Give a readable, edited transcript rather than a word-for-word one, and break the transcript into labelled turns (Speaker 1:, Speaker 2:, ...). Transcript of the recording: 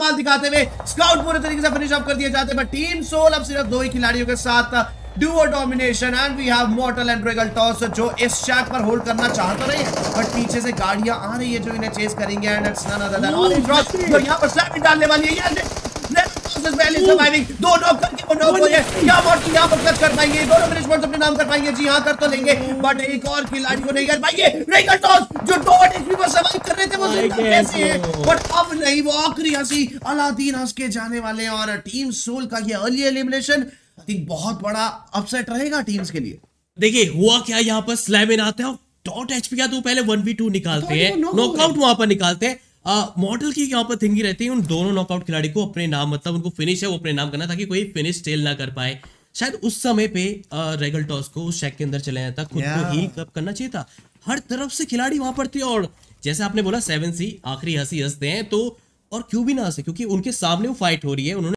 Speaker 1: कमाल दिखाते हुए स्काउट पूरे तरीके से फिनिश अप कर दिए जाते हैं। बट टीम सोल अब सिर्फ 2 ही खिलाड़ियों के साथ duo domination and we have Mortal and Regaltos जो इस शैक पर होल्ड करना चाहते रहे, बट पीछे से गाड़ियां आ रही है जो इन्हें चेस करेंगे and it's none other than Orange Rock जो यहां पर स्लैप डालने वाली है। यार पहले सर्वाइविंग 2 नॉक करके वो नॉक हो गए। क्या मॉर्टल यहां पर क्लच कर पाएंगे? दोनों फिनिश पॉइंट्स अपने नाम कर पाएंगे? जी हां, कर तो लेंगे, बट एक और खिलाड़ी को नहीं कर पाएंगे। रेगल टॉस जो 2 एचपी पर सर्वाइव कर रहे थे वो जिंदा कैसे है? बट अब नहीं, वो आखिरी हंसी अलादीन हंस के जाने वाले हैं और टीम सोल का ये अर्ली एलिमिनेशन आई थिंक बहुत बड़ा अपसेट रहेगा टीम्स के लिए।
Speaker 2: देखिए हुआ क्या, यहाँ पर स्लैम आते हैं और डॉट एचपी का तो पहले 1v2 निकालते हैं, नॉकआउट वहां पर निकालते हैं। मॉडल की यहाँ पर थिंकिंग रहती है उन दोनों नॉकआउट खिलाड़ी को अपने नाम, मतलब उनको फिनिश है वो अपने नाम करना ताकि कोई फिनिश स्टेल ना कर पाए। शायद उस समय पे रेगल टॉस को शैक के अंदर चले जाता, खुद को हील कब करना चाहिए था। हर तरफ से खिलाड़ी वहां पर थे और जैसे आपने बोला 7C आखिरी हंसी हंसते हैं तो, और क्यों भी ना हंसे, क्योंकि उनके सामने वो फाइट हो रही है। उन्होंने